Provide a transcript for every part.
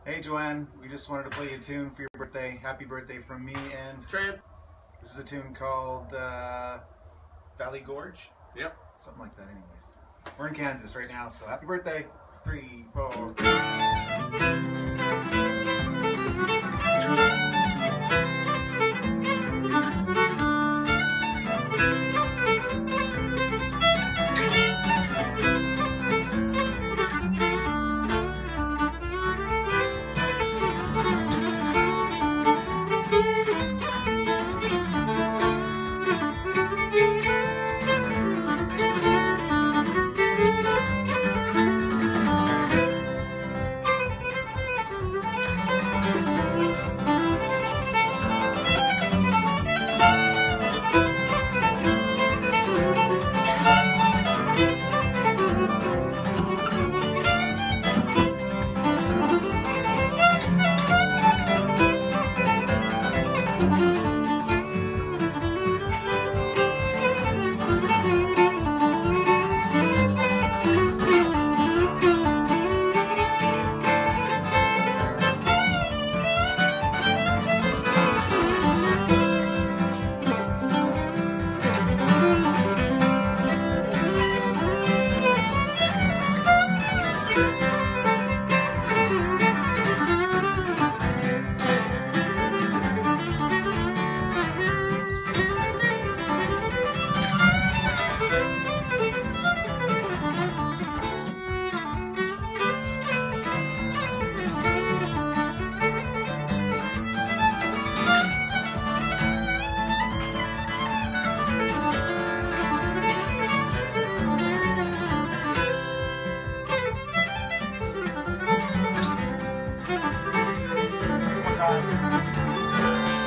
Hey Joanne, we just wanted to play you a tune for your birthday. Happy birthday from me and Tramp. This is a tune called Valley Gorge? Yep. Something like that anyways. We're in Kansas right now, so happy birthday. 3, 4.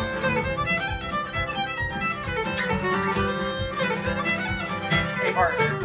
Hey, partner.